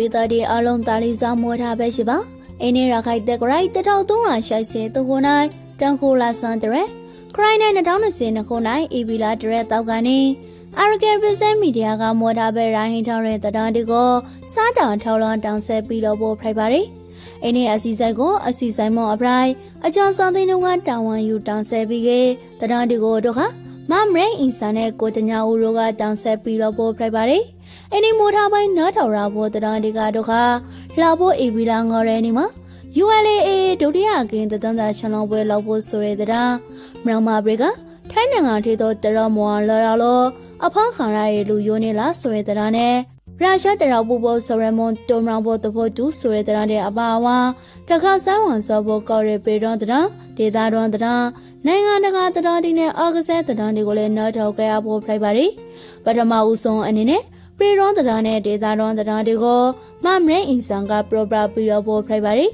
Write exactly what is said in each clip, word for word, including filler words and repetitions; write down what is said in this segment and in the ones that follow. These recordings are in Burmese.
ဒေသတွေအလုံးသားလေးစားမောထားပဲရှိပါအင်းရခိုင်တက်ကြိုက်တထောက်သုံးရာရှိစေသူကိုနိုင်တန်ခိုလာစန်တဲ့ခရိုင်နဲ့၂၀၂၀ခုနိုင်အေဗီလာတဲ့တောက်ကနေအာရကန်ပစဲမီဒီယာကမောထားပဲရိုင်းဟင်းထောင်းတဲ့တရားတွေကိုစားတောင်ထောက်လွှမ်းတောင်ဆက်ပြီးတော့ပို့ဖိုက်ပါတယ်အင်းရဲ့အစီဆိုင်ကိုအစီဆိုင်မောအပရိုင်အကျော်ဆောင်သိန်းတို့ကတောင်ဝန်ယူတောင်ဆက်ပြီးခဲ့တရားတွေကိုတို့ခမမရိန်အင်ဆန်နဲ့ကိုတညာဦးတို့ကတောင်ဆက်ပြီးတော့ပို့ဖိုက်ပါတယ်အင်းမိုးထားပိုင်းနားထောင်ရဖို့တရားတွေကတို့ခလာဖို့အေဗီလာငေါ်ရဲနေမှာ ယူ အယ် အေ အေ ဒုတိယကင်းတန်းသာချန်လောပွဲလောက်ဖို့ဆိုရတဲ့တရားမရမဘရကထိုင်းနိုင်ငံထေတော့တရမောလာရလောအဖောင်းခါရရဲ့လူယိုနေလားဆိုရတဲ့တရားနဲ့ရုရှားတရပူပေါ်ဆိုရမွန်တိုမန်ဘောတဖို့တူဆိုရတဲ့တရားတဲ့အပါအဝါတခါဆိုင်ဝန်စောဖို့ကော်ရပေတော့တရားဒေသတော်တရားနိုင်ငံတကာတရားတွေနဲ့အော်ဂဆဲတရားတွေကိုလည်းနောက်ထောက်ကြရဖို့ဖိုက်ပါရီပထမဦးဆုံးအနေနဲ့ပြေရောတရားနဲ့ဒေသတော်တရားတွေကိုမမရိန်အင်ဆန်ကပရိုပရာပြီးတော့ဖို့ဖိုက်ပါရီ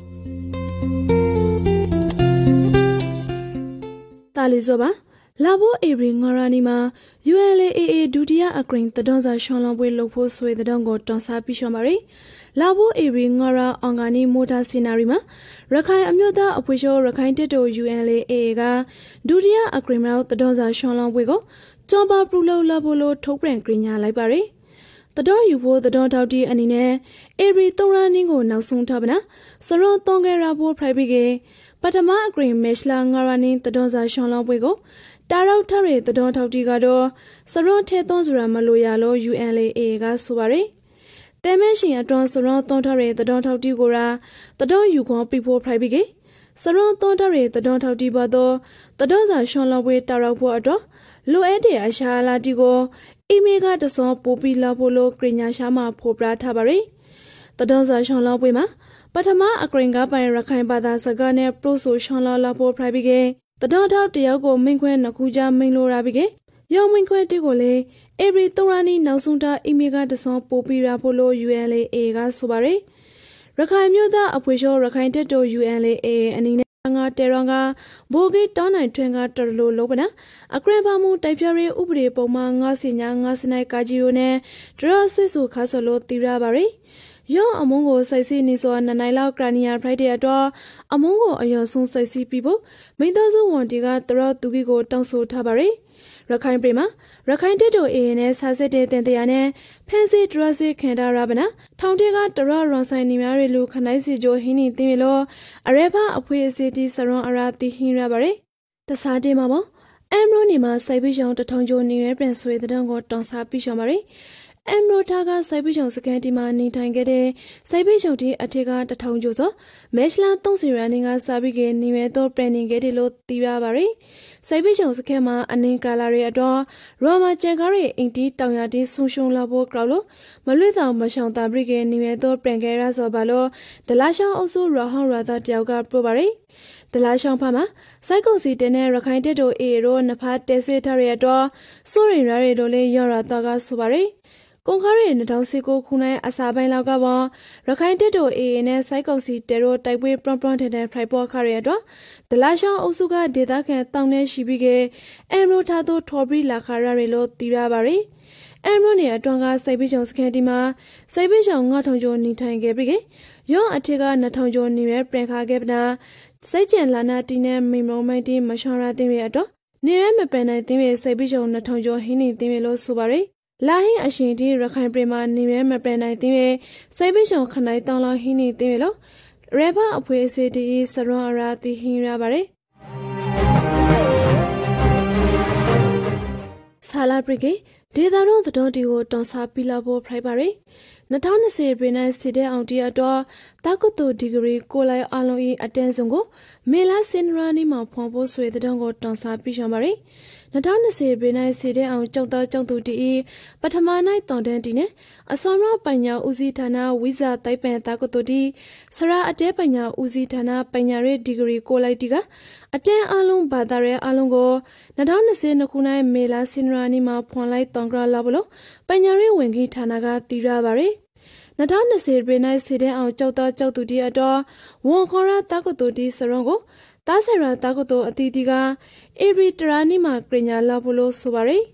တာလီဆိုပါလာဘိုအေဘရီငရာနီမှာ ယူ အယ် အေ အေ ဒုတိယအကရင်တဒွန်စာရှွန်လောင်ပွဲလုပ်ဖို့ဆွေတဲ့တုံးကိုတွန်စားပြီးရှော်ပါရီလာဘိုအေဘရီငရာအောင်ဂါနီမိုတာစီနာရီမှာရခိုင်အမျိုးသားအဖွဲ့ချုပ်ရခိုင်တက်တို ယူ အယ် အေ အေ ကဒုတိယအကရင်မြောက်တဒွန်စာရှွန်လောင်ပွဲကိုကျော်ပါပရူလောက်လာဖို့လို့ထုတ်ပြန်ကြညာလိုက်ပါရီတတော်ယူဖို့တတော်ထောက်တီအနေနဲ့အေဘရီသုံးရနင်းကိုနောက်ဆုံးထားပါနာစရောတုံးကြရဖို့ဖိုက်ပြီးကပထမအကရင်မက်ရှလာငရာနင်းတတော်စာရှွန်လောင်ပွဲကိုတာရောက်ထရဲတတော်ထောက်တီကတော့စရောထဲသွန်းစရာမလိုရလို့ ယူ အယ် အေ အေ ကဆိုပါရယ်တဲမဲရှင်အတွန်းစရောသွန်းထရဲတတော်ထောက်တီကိုရာတတော်ယူခွန်ပြဖို့ဖိုက်ပြီးကစရောသွန်းထရဲတတော်ထောက်တီပါတော့တတော်စာရှွန်လောင်ပွဲတာရောက်ဖို့အတွက်လိုအပ်တဲ့အရှာလာတီကိုအီမေကတစောပို့ပြီးလာဖို့လို့ကရညာရှာမှာဖော်ပြထားပါရယ်တတော်စာရှွန်လောင်ပွဲမှာပထမအကရင်ကပိုင်ရခိုင်ဘာသာစကားနဲ့ပရိုဆိုရှွန်လောလာဖို့ဖိုက်ပြီးကတတော်ထောက်တယောက်ကိုမင်းခွဲနှစ်ခုကြားမင်းလိုရာပြီးကရောင်မင်းခွဲတိကိုလေအေဘရီသုံးရနီနောက်ဆုံးထားအီမေကတစောပို့ပြီးရဖို့လို့ ယူ အယ် အေ အေ ကဆိုပါရယ်ရခိုင်မျိုးသားအဖွဲ့ချုပ်ရခိုင်တက်တို ယူ အယ် အေ အေ အနေနဲ့ငါတေရောင်ကဘိုဂီတောင်းနိုင်ထွင်ကတော်လို့လို့ပနာအကရပါမှုတိုက်ပြရဲဥပဒေပုံမှာငါစီညာငါစနိုင်ကာဂျီယိုနဲ့ဒရဆွေဆူခါဆိုလို့တီရပါရယ်ယောအမုံကိုစိုက်စီနေဆိုနနိုင်လောက်ကရနီယာဖရိုက်တဲ့အတွက်အမုံကိုအယောဆုံးစိုက်စီပြီးဖို့မိသားစုဝန်တီကတရသူကြီးကိုတောင်းဆိုထားပါရယ်ရခိုင်ပြည်မှာရခိုင်တက်တိုအေနဲ့ဆာစစ်တဲ့တင်တရားနဲ့ဖန်စီဒရဆွေခန္ဓာရပနာထောင်တေကတရရွန်ဆိုင်နေများတွေလူခနိုင်စီချိုဟင်းနေသိမလို့အရဲဖအဖွေအစီတီစရွန်အရာတီဟင်းရပါရယ်တစားတင်မှာပေါ့အမ်ရိုနေမှာစိုက်ပြီးရှောင်းတထောင်ချိုနေရဲပြန်ဆွေတဲ့တုံးကိုတောင်းစားပြီးရှောင်းပါရယ်အမ်ရိုတာကစိုက်ပိချုံစကန်တီမှာနေထိုင်ခဲ့တဲ့စိုက်ပိချုံတီအထက်ကတထောင်ကျော်စောမက်ရှလာသုံးစီရန်ကစာပြီးကနေမဲ့တော့ပန်နေခဲ့တယ်လို့သိရပါရယ်စိုက်ပိချုံစကန်မှာအနင်းကလာရဲ့အတွက်ရောမကျန်ကားရဲ့အင်တီတောင်ရတီဆုံရှုံလာဖို့ကြောက်လို့မလွတ်ဆောင်မရှောင်တာပြီးကနေမဲ့တော့ပန်ခဲ့ရဆိုပါလို့ဒလာရှောင်းအုပ်စုရဟောင်းရတာတယောက်ကပြပါရယ်ဒလာရှောင်းဖာမှာစိုက်ကုံစီတဲနဲ့ရခိုင်တက်တိုအေရိုနဖာတဲဆွေထားရဲ့အတွက်စိုးရင်ရရဲ့တို့လေးရော်ရတာကဆိုပါရယ်ကွန်ခါရီ၂၀၁၉ခုနှစ်အစာပိုင်းလောက်ကပေါ့ရခိုင်တက်တိုအေအေနဲ့စိုက်ကုံစီတဲရိုတိုက်ပွဲပရန်ပရန်တဲ့တဲ့ဖရိုက်ပေါ်ခါရဲ့အတွက်ဒလာရှောင်းအုပ်စုကဒေသခံတောင်းနေရှိပြီးကအမ်ရိုထားသူထော်ပြီးလာခါရရလို့တီးရပါရယ်အမ်ရိုနေအတွန်းကစိုက်ပိချုံစကန်တီမှာစိုက်ပိချုံငါထောင်ကျော်နေထိုင်ခဲ့ပြီးရောအထက်ကနှစ်ထောင်ကျော်နေရပြန်ခါခဲ့ပနာစိုက်ကျန်လာနာတီနဲ့မိမုံမိုင်းတီမရှောင်းရတဲ့ရဲ့အတွက်နေရမပန်နိုင်တဲ့ရဲ့စိုက်ပိချုံနှစ်ထောင်ကျော်ဟင်းနေတဲ့လို့ဆိုပါရယ်လာဟင်းအရှင်တီရခိုင်ပြည်မှာနေရဲမပန်နိုင်တဲ့စိုက်ပိချုံခနိုင်တောင်းလောဟင်းနေတဲ့လို့ရဲဖအဖွေအစီတီစရွန်အရာတီဟင်းရပါရယ်ဆာလာပရိကေဒေတာရောသတော်တီကိုတောင်းစားပြီးလာဖို့ဖိုက်ပါရယ်၂၀၂၀ပြည်နယ်စီတဲ့အောင်တီအတွက်တာကုတူဒီဂရီကိုလိုက်အလုံးဤအတန်းစုံကိုမေလာစင်ရာနီမှာဖွန်ဖို့ဆွေတဲ့တုံးကိုတောင်းစားပြီးရှောင်းပါရယ်၂၀၂၀ပြည်နယ်စီတဲ့အောင်ကြောက်သားကြောက်သူတီပထမနိုင်တောင်တန်းတီနဲ့အစောရပညာဦးစီးဌာနဝိဇာတိုက်ပန်တာကုတူတီဆရာအတဲပညာဦးစီးဌာနပညာရေးဒီဂရီကိုလိုက်တီကအတန်းအလုံးဘာသာရဲအလုံးကို၂၀၂၀ခုနှစ်မေလာစင်ရာနီမှာဖွန်လိုက်တောင်ကလာဘလို့ပညာရေးဝန်ကြီးဌာနကတီရပါရယ်၂၀၂၀ပြည်နယ်စီတဲ့အောင်ကြောက်သားကြောက်သူတီအတော်ဝန်ခေါ်ရတာကုတူတီစရွန်ကိုတာဆရာတာကုတူအတီတီကအေဘရီတရာနီမှာကရညာလာဖို့လို့ဆိုပါရယ်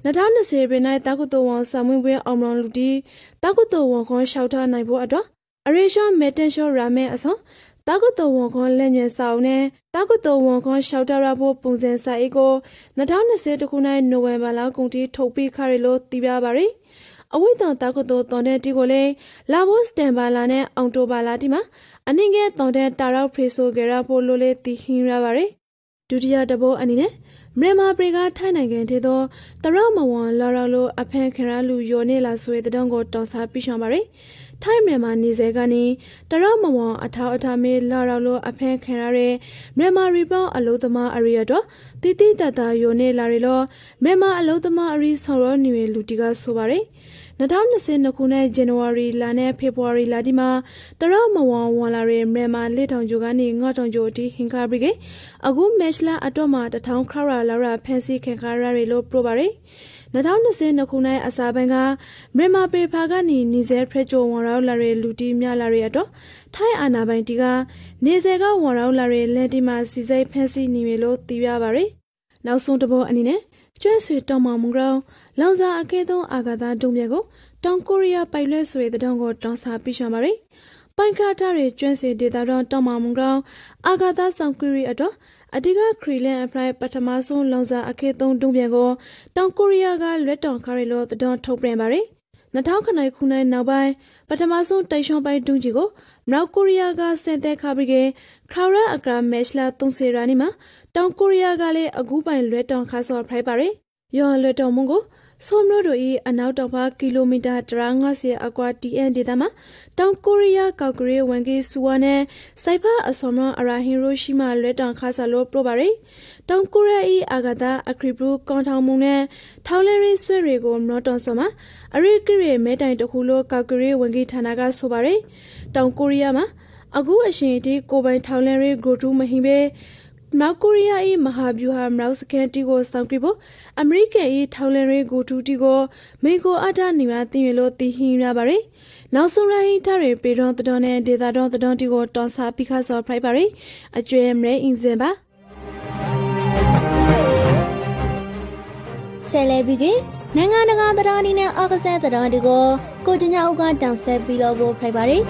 နာထောင်းနှစ်ဆယ်ပြနိုင်တာကုတော်ဝန်စာမွေးပွဲအောင်မလွန်လူတီတာကုတော်ဝန်ခွန်ရှောက်ထားနိုင်ဖို့အတွက်အရေရှောမေတ္တရှောရာမဲအစောတာကုတော်ဝန်ခွန်လက်ညွှန်ဆောင်နဲ့တာကုတော်ဝန်ခွန်ရှောက်ထားရဖို့ပုံစံစာအိတ်ကိုနာထောင်းနှစ်ဆယ်တခုနိုင်နိုဝင်ဘာလကုန်တီထုတ်ပြီးခရလို့သိပြပါရယ်အဝိတောင်တာကုတော်တော်တဲ့တီကိုလေလာဘောစတန်ဘာလာနဲ့အောင်တိုဘာလာတီမှာအနည်းငယ်တော်တဲ့တာရောက်ဖရီဆိုဂရာဖို့လိုလေတီဟင်းရပါရယ်ဒုတိယတဘောအနေနဲ့မြန်မာပြည်ကထိုင်းနိုင်ငံထဲသောတရမဝန်လာရလိုအဖန်ခရလူယောနေလာဆွေတဲ့တောင်းကိုတော်စားပြရှောင်းပါရယ်ထိုင်းမြန်မာနေစေကနေတရမဝန်အထောက်အထားမေးလာရလိုအဖန်ခရရဲမြန်မာရီပေါအလုံးသမားအရိယတော့တိတိတတယောနေလာရလို့မြန်မာအလုံးသမားအရိဆောင်ရောနေလူတီကဆိုပါရယ်၂၀၂၂ခုနှစ်ဇန်နဝါရီလနဲ့ဖေဖော်ဝါရီလဒီမှာတရမဝန်ဝန်လာရဲမြန်မာလက်ထောင်ကျိုကနေငေါထောင်ကျိုတီဟင်ကာဘရီကအခုမက်ချ်လာအတော့မှာတထောင်ခရလာလာဖန်စီခင်ခါရရဲလို့ပြောပါရယ်၂၀၂၂ခုနှစ်အစာပိုင်းကမြန်မာပေဖာကနေနေဆဲဖရက်ချိုဝန်ရောလာရဲလူတီများလာရဲအတော့ထိုင်းအာနာပိုင်တီကနေဆဲကဝန်ရောလာရဲလက်တီမှာစီစိတ်ဖန်စီနေပြီလို့သိရပါရယ်နောက်ဆုံးတစ်ဘောအနေနဲ့ကျွဲဆွေတောင်မမုံရောင်လောင်စာအကဲသုံးအာဂါသာဒုံမြက်ကိုတောင်ကိုရီးယားပိုင်လွဲဆွေတဲ့တောင်ကိုတောင်းစားပြရှောင်းပါရယ်ပိုင်ခရတာတွေကျွဲဆွေဒေတာတော့တောင်မမုံရောင်အာဂါသာဆောင်ကူရီအတော့အဓိကခရီလန်အဖလိုက်ပထမဆုံးလောင်စာအကဲသုံးဒုံမြက်ကိုတောင်ကိုရီးယားကလွတ်တောင်ခရီလို့တဲ့တောင်ထုတ်ပြန်ပါရယ်၂၀၀၉ခုနှစ်နောက်ပိုင်းပထမဆုံးတိုက်ရှောင်းပိုင်းဒုံကြီးကိုမြောက်ကိုရီးယားကစင်သက်ခပြီးကခရရအကရာမက်ချ်လာသုံးဆယ်ရာနီမှာတောင်ကိုရီးယားကလည်းအကူပိုင်လွဲတောင်ခါစော်ဖိုက်ပါရယ်ယောလွဲတောင်မုံကိုဆိုမလို့တို့ဤအနောက်တောင်ဘက်ကီလိုမီတာတစ်ရာ၅၀အကွာ တီ အန် ဒေသမှာတောင်ကိုရီးယားကောက်ကရီဝန်ကြီးဆူဝါနဲ့စိုက်ဖာအစောမအရာဟီရိုရှိမာလွဲတောင်ခါဆာလို့ပြောပါရယ်တောင်ကိုရီးယားဤအာဂတာအခရီဘရူကွန်ထောင်မုံနဲ့ထောင်လဲရီဆွဲတွေကိုမနောတောင်စောမှာအရိကရီမဲတိုင်တခုလို့ကောက်ကရီဝန်ကြီးဌာနကဆိုပါရယ်တောင်ကိုရီးယားမှာအခုအရှင်ဒီကိုပိုင်ထောင်လဲရီဂိုတူမဟင်ပဲမြောက်ကိုရီးယား၏မဟာဗျူဟာမြောက်စကန်တီကိုစောင့်ကြည့်ဖို့အမေရိကန်၏ထောင်လန်ရေးကိုတူတီကိုမိကိုအတားနေမှာတင်ရလို့တည်ဟင်းရပါရယ်နောက်ဆုံးရဟိထားရပေတော်တော်နဲ့ဒေတာတော်တော်တီကိုတောင်းစားပိခါစော်ဖိုက်ပါရယ်အကျွဲမဲအင်းစင်ပါဆယ်လေပြီးကနိုင်ငံတကာတရားဒီနဲ့အောက်ကစားတရားဒီကိုကိုကျညာဥကတောင်းဆက်ပြီးတော့ဖိုက်ပါရယ်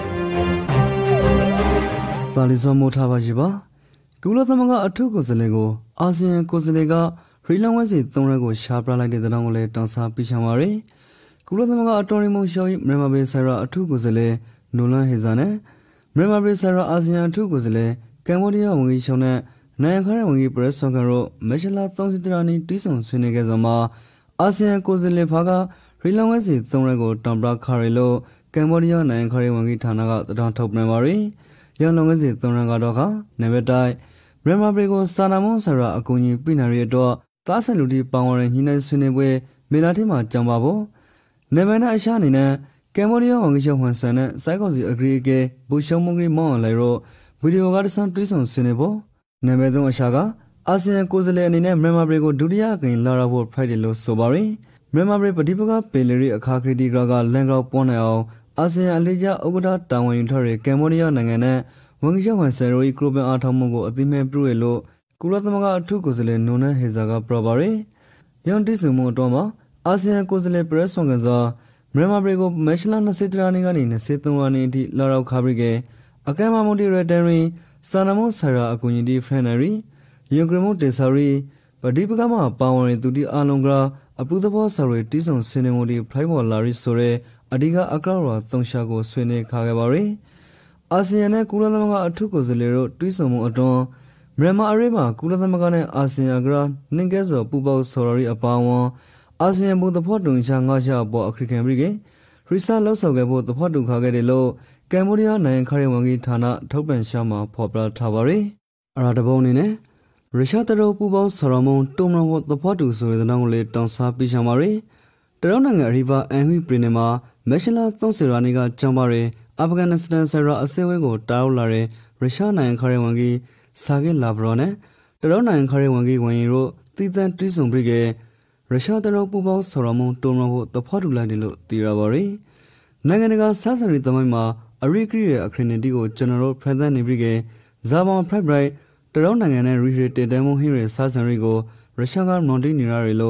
သာလီစောမိုးထားပါရှိပါကုလသမဂ္ဂအထူးကိုယ်စားလှယ်ကိုအာဆီယံကိုယ်စားလှယ်ကရီလန်ဝက်စီသုံးရက်ကိုရှာပြလိုက်တဲ့တဲ့တောင်းကိုလည်းတောင်းစားပြချင်ပါရယ်ကုလသမဂ္ဂအတော်ရီမုံရှောင်းမြန်မာပြည်ဆိုင်ရာအထူးကိုယ်စားလှယ်နိုလန်ဟေဇာနဲ့မြန်မာပြည်ဆိုင်ရာအာဆီယံအထူးကိုယ်စားလှယ်ကမ်ဘောဒီးယားဝန်ကြီးချုပ်နဲ့နိုင်ငံခါဝန်ကြီးပရက်ဆော့ကန်တို့မက်ရှလာသုံးစီတရာနီတီးဆောင်ဆွေးနွေးခဲ့ကြမှာအာဆီယံကိုယ်စားလှယ်ဖာကရီလန်ဝက်စီသုံးရက်ကိုတောင်းပခါရီလို့ကမ်ဘောဒီးယားနိုင်ငံခါဝန်ကြီးဌာနကတောင်းထုတ်ပြန်ပါရယ်ရန်လုံဝက်စီသုံးရက်ကတော့ကနေဗတိုင်းမြန်မာပြည်ကိုစာနာမုံဆရာအကူအညီပြနာရတဲ့အတွက်သားဆက်လူတီပေါင်းဝရညှိနှိုင်းဆွေးနွေးပွဲမေလာထဲမှာကြောင်းပါဖို့နေဗန်နာအရှာအနေနဲ့ကမ်ဘောဒီးယားဝန်ကြီးချုပ်ဟွန်ဆန်နဲ့စိုက်ကော်စီအဂရီကေဘူရှုံမုံကြီးမောင်းလိုက်တော့ဗီဒီယိုကတဆန်တွေးဆောင်ဆွေးနွေးဖို့နေဗန်သုံးအရှာကအာဆီယံကိုယ်စားလှယ်အနေနဲ့မြန်မာပြည်ကိုဒုတိယကိန်းလာရဖို့ဖိုက်တယ်လို့ဆိုပါရယ်မြန်မာပြည်ပဋိပက္ခပေလရီအခါခရီတီကကလန်ကောက်ပွန်းနေအောင်အာဆီယံအလေးကျဥက္ကဋ္ဌတာဝန်ယူထားတဲ့ကမ်ဘောဒီးယားနိုင်ငံနဲ့ဝန်ကြီးချုပ်ဟန်ဆယ်ရိုဤကရိုပန်အားထုတ်မှုကိုအသိမဲ့ပြုရလို့ကုလသမဂ္ဂအထူးကိုယ်စားလှယ်နိုနန်ဟေဇာကပြောပါရယ်ရန်တီစုံမှုအတော်မှာအာဆီယံကိုယ်စားလှယ်ပရက်ဆွန်ကန်စာမြန်မာပြည်ကိုမက်ရှလာ၂၀တရာနေကနေ၂၃ရာနေအထိလာရောက်ခါပြီးကအကဲမမုန်တီရတန်ရီစာနမုဆရာအကူအညီတီဖရန်နရီယုံဂရမုတေဆာရီပဒီပကမပါဝင်သူတီအာလုံကရာအပူသဘောဆရာတီစုံစင်နေမှုတီဖိုင်ဘော်လာရီဆိုတဲ့အဓိကအကရာသုံးရှာကိုဆွေးနွေးခါခဲ့ပါရယ်အာဆီယံနဲ့ကုလသမဂ္ဂအထူးကိုယ်စားလှယ်တို့တွိဆုံမှုအတွန်းမြန်မာအရေးမှာကုလသမဂ္ဂနဲ့အာဆီယံကနှင်ကဲစော်ပူပေါဆော်ရီအပါအဝင်အာဆီယံဘုသဖို့တုံချာငါရှာပေါ်အခရိကန်ပြည်ကရီဆာလောက်ဆောက်ခဲ့ဖို့သဖို့တုခါခဲ့တယ်လို့ကမ်ဘောဒီးယားနိုင်ငံခရီးဝန်ကြီးဌာနထုတ်ပြန်ရှာမှာဖော်ပြထားပါရယ်အရာတပုံအနေနဲ့ရုရှားတရုတ်ပူပေါဆော်ရမုံတုံမဖို့သဖို့တုဆိုတဲ့တောင်းကိုလည်းတောင်းစားပြချင်ပါရယ်တရုတ်နိုင်ငံရီဗာအန်ဟွီပရီနေမှာမက်ရှလာသုံးဆယ်ရာနီကကျောင်းပါရယ်အာဖဂန်နစ္စတန်ဆရာအစဲဝဲကိုတားရောက်လာတဲ့ရုရှားနိုင်ငံခရီးဝန်ကြီးဆာဂေလာဗရောနဲ့တရုတ်နိုင်ငံခရီးဝန်ကြီးဝန်ကြီးတို့တည်တံ့တွိဆုံပြီးကရုရှားတရုတ်ပူပေါဆော်ရမုံတုံမဖို့သဖို့တုလိုက်တယ်လို့သိရပါရယ်နိုင်ငံတကာစားစရီသမိုင်းမှာအရိကရီရဲ့အခရင်တီကိုကျွန်တော်တို့ဖန်ဆန်းနေပြီးကဇာဘောင်ဖရိုက်ဘရိုက်တရုတ်နိုင်ငံနဲ့ရီရီတေတန်မုံဟီရဲ့စားစရီကိုရုရှားကမွန်တီနီရာရီလို့ရ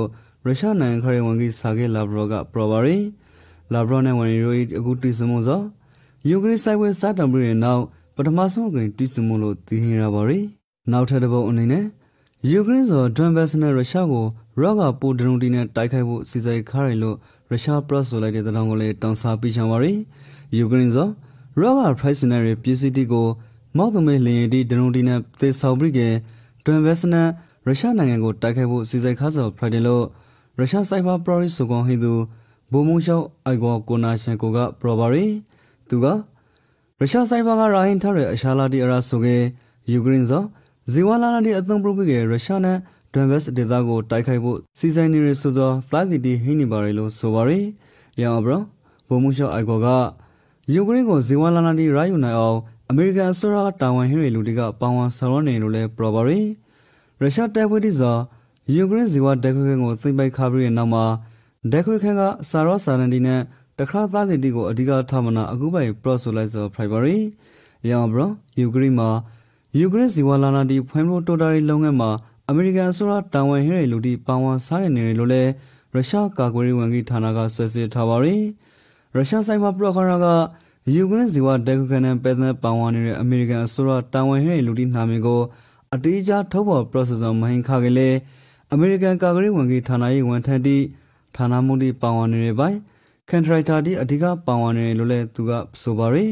ရှားနိုင်ငံခရီးဝန်ကြီးဆာဂေလာဘရောကပြောပါရီလာဘရောနဲ့ဝန်ကြီးတို့အခုတည်စမှုသောယူကရိန်းဆိုင်ဝဲစားတံပြီးတဲ့နောက်ပထမဆုံးကတည်စမှုလို့သိရပါရီနောက်ထပ်တစ်ပုတ်အနေနဲ့ယူကရိန်းဆိုဒွန်ဘက်စ်နဲ့ရုရှားကိုရော့ကပိုဒရုန်တီနဲ့တိုက်ခိုက်ဖို့စီစဉ်ခါရလို့ရုရှားပရော့ဆိုလိုက်တဲ့တောင်းကိုလည်းတောင်းစားပြီးချင်ပါရီယူကရိန်းဆိုရော့ကပရိုက်စနယ်ပစ္စည်းတီကိုမောက်သမဲလင်ရီဒရုန်တီနဲ့သေဆောင်ပြီးကဒွန်ဘက်စ်နဲ့ရုရှားနိုင်ငံကိုတိုက်ခိုက်ဖို့စီစဉ်ခါဆိုဖရိုက်တယ်လို့ရုရှားဆိုင်ဘာပရိုရစ်ဆိုကောင်ဟိသူဘိုမိုရှောက်အိုက်ကောကိုနာရှင်ကိုကပရောပါရီသူကရုရှားဆိုင်ဘာကရာဟင်ထားတဲ့အရှာလာတီအရာဆိုကေယူကရိန်းဆိုဇီဝလာနာတီအသုံးပြုပြီးကရုရှားနဲ့ဒွန်ဘက်စ်ဒေသကိုတိုက်ခိုက်ဖို့စီစဉ်နေရဆိုသောသာသီတီဟိနေပါရီလို့ဆိုပါရီရောင်ဘရောဘိုမိုရှောက်အိုက်ကောကယူကရိန်းကိုဇီဝလာနာတီရာယူနိုင်အောင်အမေရိကန်အစိုးရကတာဝန်ဟိရီလူတီကပါဝင်ဆောင်ရွက်နေလို့လဲပရောပါရီရုရှားတပ်ဖွဲ့တီစာယူကရိန်းဇီဝတက်ခွဲခန်းကိုသိမ့်ပိုက်ခါပြီးတဲ့နောက်မှာတက်ခွဲခန်းကစာရောစာရန်တီနဲ့တခါသားစီတီကိုအဓိကထားမနာအခုပိုင်ပရော့ဆိုလိုက်ဆိုဖရိုက်ပါရီရောင်ဘရောယူကရိန်းမှာယူကရိန်းဇီဝလာနာတီဖွံ့ဖြိုးတိုးတက်ရေးလုပ်ငန်းမှာအမေရိကန်အစိုးရတာဝန်ဟိရီလူတီပါဝင်စားရနေတယ်လို့လဲရုရှားကာကွယ်ရေးဝန်ကြီးဌာနကဆွဲစစ်ထားပါရီရုရှားဆိုင်ဘာပရော့ခရာကယူကရိန်းဇီဝတက်ခွဲခန်းနဲ့ပဲတဲ့ပါဝင်နေတဲ့အမေရိကန်အစိုးရတာဝန်ဟိရီလူတီနာမည်ကိုအတေးကြထုတ်ဖော်ပရော့ဆိုဆောင်မဟင်ခါကလေးအမေရိကန်ကာကွယ်ရေးဝန်ကြီးဌာနရေးဝန်ထမ်းတီဌာနမှုတီပါဝင်နေတဲ့ပိုင်းကန်ထရိုက်တာတီအဓိကပါဝင်နေလို့လဲသူကဆိုပါရီ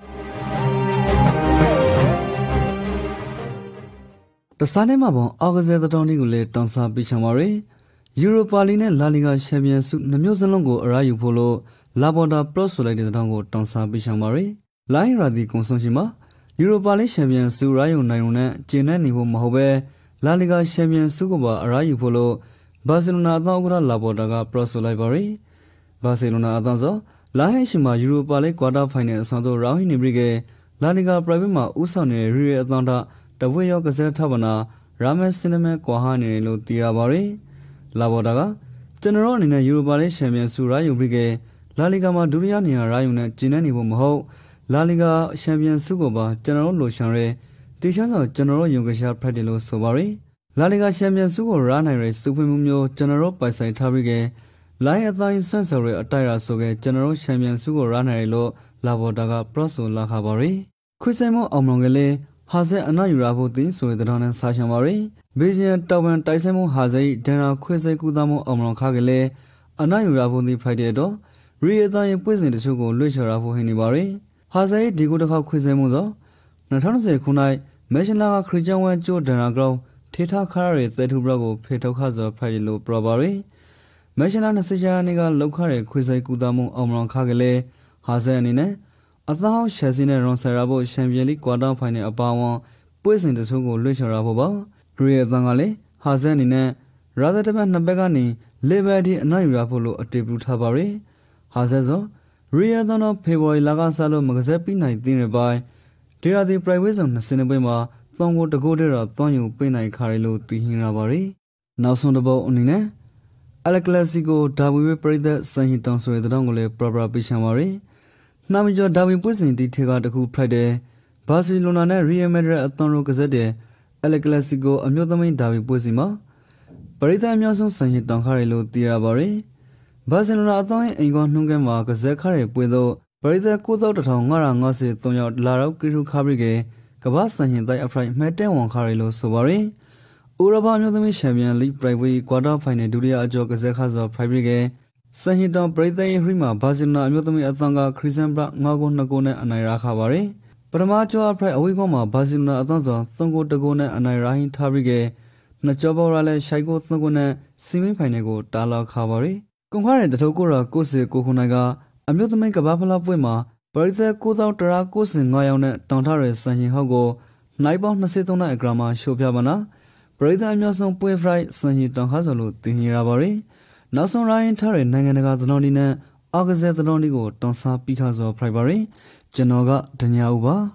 တစားနေမှာပေါ့အောက်ကစားတောင်းတီကိုလည်းတောင်းစားပြီးချင်ပါရီယူရိုပါလီနဲ့လာလီဂါချန်ပီယံဆုနှမျိုးစလုံးကိုအရာယူဖို့လို့လာဘော်တာပရော့ဆိုလိုက်တဲ့တောင်းကိုတောင်းစားပြီးချင်ပါရီလိုင်းရာဒီကွန်ဆုံရှိမှာယူရိုပါလီချန်ပီယံဆုရာယုံနိုင်ုံနဲ့ကျင်းနေနေဖို့မဟုတ်ပဲလာလီဂါချန်ပီယံဆုကိုပါအရာယူဖို့လို့ဘာစီလိုနာအသင်းဥက္ကဋ္ဌလာဘော်တာကပရော့ဆိုလိုက်ပါရီဘာစီလိုနာအသင်းဆိုလာဟဲရှိမှာယူရိုပါလီကွာတာဖိုင်နယ်အဆောင်တို့ရောင်းဟိနေပြီကလာလီဂါပရိုက်ဗက်မှာဥဆောင်နေတဲ့ရီရီအသင်းသားတဝက်ရောက်ကစားထပ်ပနာရာမက်စင်နမဲကွာဟာနေလို့တီးရပါရီလာဘော်တာကကျွန်တော်အနေနဲ့ယူရိုပါလီချန်ပီယံဆုရာယူပြီကလာလီဂါမှာဒုတိယနေရာရာယူနဲ့ကျင်းနေနေဖို့မဟုတ်လာလီဂါချန်ပီယံဆုကိုပါကျွန်တော်လိုချန်ရဲတီချမ်းဆောင်ကျွန်တော်ယုံကြရှာဖရက်တယ်လို့ဆိုပါရီလာလီဂါချန်ပီယံဆုကိုရာနိုင်ရဲစုဖွင့်မှုမျိုးကျွန်တော်ပိုင်ဆိုင်ထားပြီးကလိုင်းအတိုင်းဆွန့်ဆော်ရဲအတိုက်ရာဆိုကကျွန်တော်ချန်ပီယံဆုကိုရာနိုင်ရဲလို့လာဘော်တာကပရော့ဆိုလာခါပါရီခွေးဆိုင်မအောင်မောင်ကလေးဟာဇက်အနာယူရာဖို့တင်းဆိုတဲ့တောင်းနဲ့စာချင်ပါရီဘေဂျီယန်တောင်ဝန်တိုက်ဆိုင်မှုဟာဇက်ဒန်ရာခွေးဆိုင်ကူသားမှုအောင်မောင်ခါကလေးအနာယူရာဖို့ဒီဖိုက်တဲ့တော့ရီအတိုင်းပွင့်စင်တချို့ကိုလွှတ်ချရာဖို့ဟင်းနေပါရီဟာဇက်ဒီကိုတစ်ခေါက်ခွေးဆိုင်မှုဆို၂၀၂၀ခုနှစ်မဲရှင်လာကခရစ်ယာန်ဝန်ကျိုးဒန်ရာဂရောင်းထေထားခါရရဲ့သဲထူဘလောက်ကိုဖေထုတ်ခါဆိုဖိုက်လို့ပရောပါရီမဲရှင်လာ၂၀ရာနေကလောက်ခရဲခွေးဆိုင်ကူသားမှုအောင်မောင်ခါကလေးဟာဇက်အနေနဲ့အသောင်းရှယ်စီနဲ့ရွန်ဆာရာဖို့ချန်ပီယံလိကွာတာဖိုင်နယ်အပါအဝင်ပွင့်စင်တချို့ကိုလွှတ်ချရာဖို့ပါရီရဲ့အသံကလည်းဟာဇက်အနေနဲ့ရာဇတ်တမတ်နှစ်ဘက်ကနေလေဘယ်ဒီအနိုင်ယူရဖို့လို့အတေပူထားပါရီဟာဇက်ဆိုရီရဲ့အသံတော့ဖေဖော်ဝါရီလကစလို့မကစားပြီးနိုင်တဲ့ပိုင်းဒေရာဒီပရိုက်ဝေးဆောင်၂၀ပွဲမှာသုံးကိုတကိုးတည်းတော့သွန်ယူပေးနိုင်ခါရီလို့သိဟင်ရပါရီနောက်ဆုံးတစ်ပုတ်အနေနဲ့အလကလစီကိုဒါဝီဝေပရိသတ်စန်ဟီတောင်ဆိုတဲ့တောင်းကိုလည်းပရပရာပေးချင်ပါရီနာမကျော်ဒါဝီပွင့်စင်တီထေကတခုဖရိုက်တယ်ဘာစီလိုနာနဲ့ရီယယ်မက်ဒရစ်အသွန်ရိုကစားတဲ့အလကလစီကိုအမျိုးသမီးဒါဝီပွင့်စင်မှာပရိသတ်အများဆုံးစန်ဟီတောင်ခါရီလို့သိရပါရီဘာစီလိုနာအသွန်ရဲ့အိမ်ကောင်နှုံးကဲမှာကစားခါရီပွင့်တော့ပရိသတ်ကိုးသောတထောင်၅ရာ၅၀သုံးယောက်လာတော့ကိရုခါဘရီကကဘာစန်ဟီတိုက်အဖရိုက်မဲတဲဝန်ခါရီလို့ဆိုပါရီဥရောပအမျိုးသမီးချန်ပီယံလိပရိုက်ဝေးကွာတာဖိုင်နယ်ဒုတိယအကျော်ကစားခါဆိုဖရိုက်ဘရီကစန်ဟီတောင်ပရိသတ်ရဲ့ဟရီမှာဘာစီလိုနာအမျိုးသမီးအသံကခရစ်စန်ဘရာ၅ကို၂ကိုနဲ့အနိုင်ရခါပါရီပထမကျော်အဖရိုက်အဝေးကောမှာဘာစီလိုနာအသံဆောင်၃ကိုတကိုနဲ့အနိုင်ရဟင်းထားပြီးကနှစ်ကျော်ပေါ်ရလဲရှိုက်ကို၃ကိုနဲ့စီမင်းဖိုင်နယ်ကိုတားလောက်ခါပါရီကွန်ခွားတဲ့တထုပ်ကိုရာကိုစီကိုခုနိုင်ကအမျိုးသမီးကဘာဖလားပွဲမှာပရိသတ်ကိုသောတရာကိုစင်၅ယောက်နဲ့တောင်ထရဲစန်ဟီဟောက်ကိုနိုင်ပေါင်း၂၃နဲ့အဂရမှာရှိုးပြပါနာပရိသတ်အများဆုံးပွဲဖရိုက်စန်ဟီတောင်ခါဆိုလို့တင်ရပါရီနောက်ဆုံးရိုင်းထားတဲ့နိုင်ငံတကာသတော်ဒီနဲ့အောက်ကစားသတော်ဒီကိုတွန်းစားပြီးခါဆိုဖရိုက်ပါရီကျွန်တော်ကဒညာဦးပါ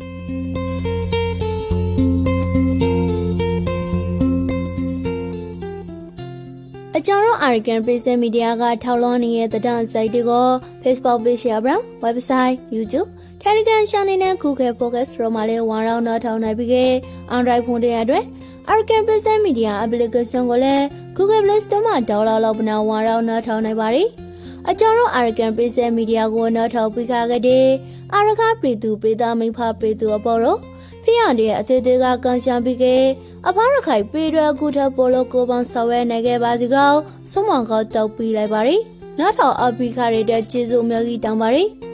အကြောင်းရော Arakan Prison Media ကထောက်လွှင့်နေတဲ့သတင်းအစိုက်တွေကို Facebook Page ရပါ Website YouTube Telegram Channel နဲ့ Google Podcast တို့မှာလည်းဝါရောင်းတော့ထောက်နိုင်ပြီးက Android ဖုန်းတွေအတွက် Arakan Prison Media Application ကိုလည်း Google Play Store မှာဒေါ်လာလောက်ပနာဝါရောက်နားထောင်နိုင်ပါတယ်။အကြောင်းတော့ Arakan ပြည်စဲမီဒီယာကိုနားထောင်ပြီးခါခဲ့တဲ့အာရခပြည်သူပြည်သားမိဖပြည်သူအပေါ်တော့ဖျက်တဲ့အသေးသေးကကန်ချပြီးခဲ့အဖားရခိုင်ပြည်ရွယ်ကူထပေါ်လို့ကိုပေါင်းဆော်ဝဲနေခဲ့ပါစီကောဆုံးမကောက်တောက်ပြီးလိုက်ပါတယ်။နားထောင်အပိခရတဲ့ကျေးဇူးအများကြီးတောင်းပါတယ်။